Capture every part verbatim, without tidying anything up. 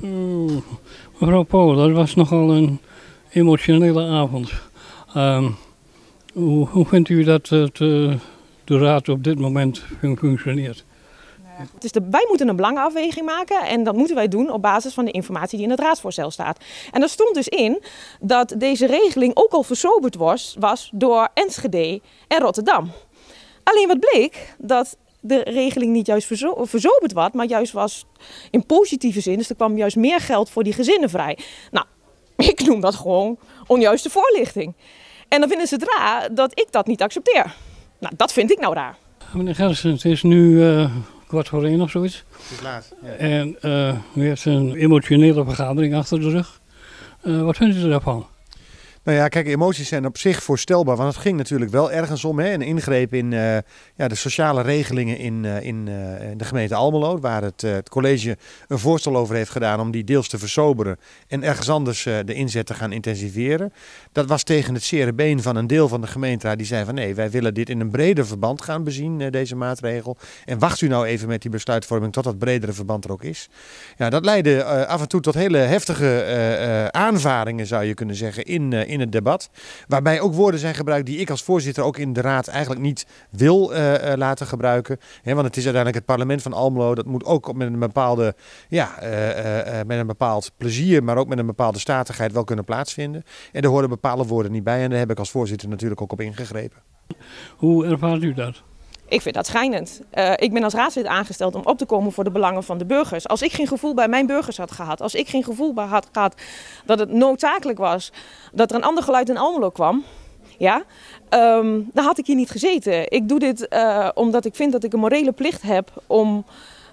Uh, mevrouw Pauw, dat was nogal een emotionele avond. Uh, hoe, hoe vindt u dat het, uh, de raad op dit moment fun functioneert? Het is de, wij moeten een belangenafweging maken en dat moeten wij doen op basis van de informatie die in het raadsvoorstel staat. En er stond dus in dat deze regeling ook al verzoberd was, was door Enschede en Rotterdam. Alleen wat bleek, dat de regeling niet juist verzo verzoberd was, maar juist was in positieve zin. Dus er kwam juist meer geld voor die gezinnen vrij. Nou, ik noem dat gewoon onjuiste voorlichting. En dan vinden ze het raar dat ik dat niet accepteer. Nou, dat vind ik nou raar. Meneer Gerritsen, het is nu uh, kwart voor één of zoiets. Het is laat. Ja. En uh, u heeft een emotionele vergadering achter de rug. Uh, wat vindt u daarvan? Nou ja, kijk, emoties zijn op zich voorstelbaar, want het ging natuurlijk wel ergens om, hè, een ingreep in uh, ja, de sociale regelingen in, uh, in, uh, in de gemeente Almelo, waar het, uh, het college een voorstel over heeft gedaan om die deels te versoberen en ergens anders uh, de inzet te gaan intensiveren. Dat was tegen het zere been van een deel van de gemeenteraad die zei van nee, wij willen dit in een breder verband gaan bezien, uh, deze maatregel. En wacht u nou even met die besluitvorming tot dat bredere verband er ook is. Ja, dat leidde uh, af en toe tot hele heftige uh, uh, aanvaringen, zou je kunnen zeggen, in uh, in het debat. Waarbij ook woorden zijn gebruikt die ik als voorzitter ook in de raad eigenlijk niet wil uh, uh, laten gebruiken. He, want het is uiteindelijk het parlement van Almelo. Dat moet ook met een bepaalde, ja, uh, uh, met een bepaald plezier, maar ook met een bepaalde statigheid wel kunnen plaatsvinden. En er horen bepaalde woorden niet bij en daar heb ik als voorzitter natuurlijk ook op ingegrepen. Hoe ervaart u dat? Ik vind dat schijnend. Uh, ik ben als raadslid aangesteld om op te komen voor de belangen van de burgers. Als ik geen gevoel bij mijn burgers had gehad, als ik geen gevoel bij had gehad dat het noodzakelijk was dat er een ander geluid in Almelo kwam, ja, um, dan had ik hier niet gezeten. Ik doe dit uh, omdat ik vind dat ik een morele plicht heb om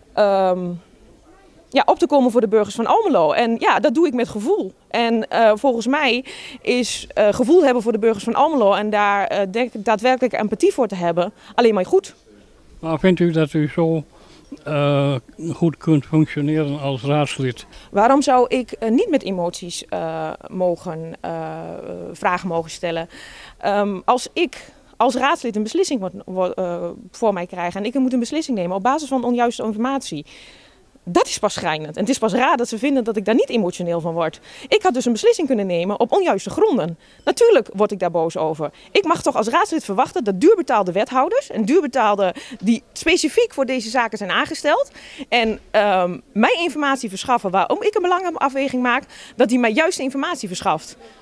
um, ja, op te komen voor de burgers van Almelo. En ja, dat doe ik met gevoel. En uh, volgens mij is uh, gevoel hebben voor de burgers van Almelo en daar uh, daadwerkelijk empathie voor te hebben alleen maar goed. Maar vindt u dat u zo uh, goed kunt functioneren als raadslid? Waarom zou ik uh, niet met emoties uh, mogen, uh, vragen mogen stellen? Um, als ik als raadslid een beslissing wordt, wordt, uh, voor mij krijg en ik moet een beslissing nemen op basis van onjuiste informatie. Dat is pas schrijnend. En het is pas raar dat ze vinden dat ik daar niet emotioneel van word. Ik had dus een beslissing kunnen nemen op onjuiste gronden. Natuurlijk word ik daar boos over. Ik mag toch als raadslid verwachten dat duurbetaalde wethouders en duurbetaalde die specifiek voor deze zaken zijn aangesteld en um, mij informatie verschaffen waarom ik een belangenafweging maak, dat die mij juiste informatie verschaft.